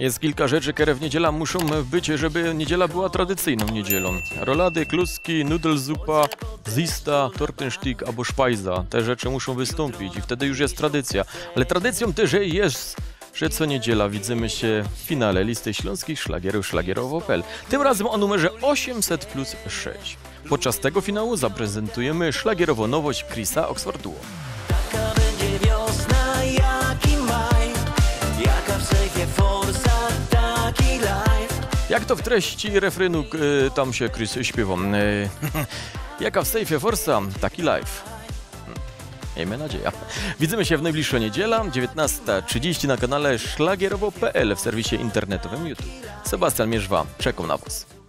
Jest kilka rzeczy, które w niedzielę muszą być, żeby niedziela była tradycyjną niedzielą. Rolady, kluski, nudelzupa, zista, tortensztyk albo szpajza. Te rzeczy muszą wystąpić i wtedy już jest tradycja. Ale tradycją też jest, że co niedziela widzimy się w finale listy śląskich szlagierów szlagierowo.pl. Tym razem o numerze 800+6. Podczas tego finału zaprezentujemy szlagierową nowość Chrisa Oxford Duo. Jaka będzie wiosna, jaki maj, jaka w sejfie forsa, taki life. Jak to w treści refrenu tam się Chris śpiewa? Jaka w sejfie forsa, taki live. Miejmy nadzieję. Widzimy się w najbliższą niedzielę, 19:30 na kanale szlagierowo.pl w serwisie internetowym YouTube. Sebastian Mierzwa, czekam na Was.